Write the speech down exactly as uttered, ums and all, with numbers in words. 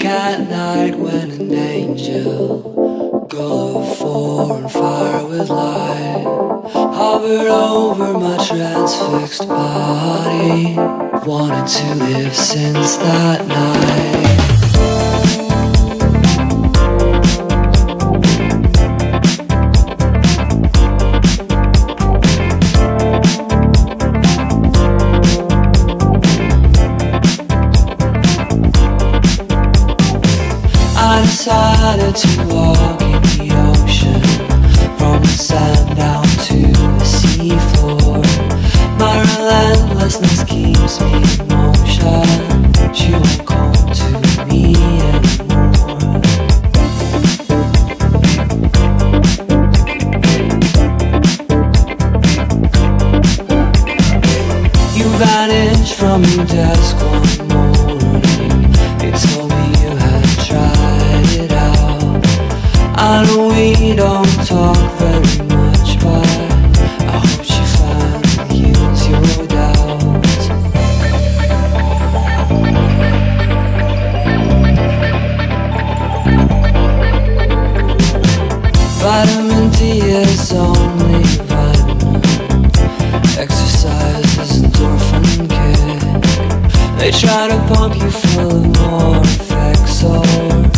at night when an angel, girl of four and fire with light, hovered over my transfixed body. Wanted to live since that night. I decided to walk in the ocean, from the sand down to the seafloor. My relentlessness keeps me in motion. She won't come to me anymore. You vanished from your desk one morning. You told me you had tried it out. I know we don't talk very much, but I hope she finally heals your doubts. Vitamin D is only vitamin. Exercise is endorphin kick. They try to pump you full of more effects or